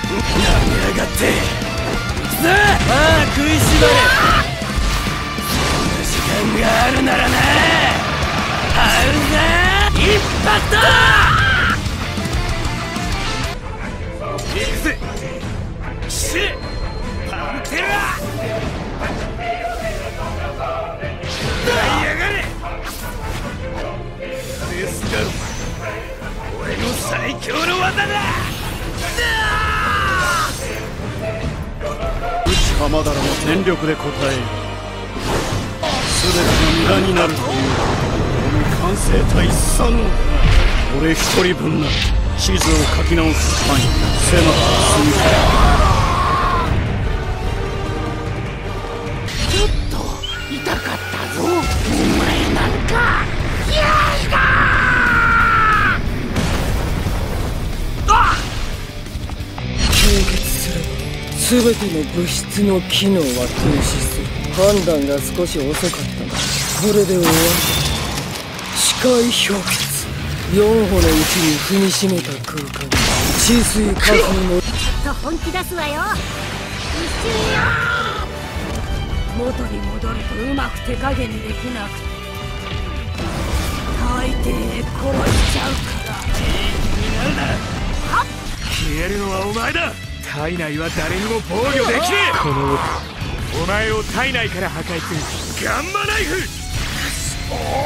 やがってさあ食いしばれ。そんな時間があるならな、あるぜ一発だ。行くぜシェパンテラ。舞い上がれデスガル、俺の最強の技だ。 内浜田らの全力で応え、全てが無駄になるというこの完成体3の俺一人分なら地図を書き直す範囲狭く済む。 ちょっと痛かったぞお前なんか。いやーだ凍結すれば全ての物質の機能は停止する。判断が少し遅かったがこれで終わり。視界氷結、4歩のうちに踏みしめた空間、治水化風のちょっと本気出すわよ一瞬よ。元に戻るとうまく手加減できなくて大抵殺しちゃうから。 になるなら消えるのはお前だ。体内は誰にも防御できねえ。このお前を体内から破壊するガンマナイフ。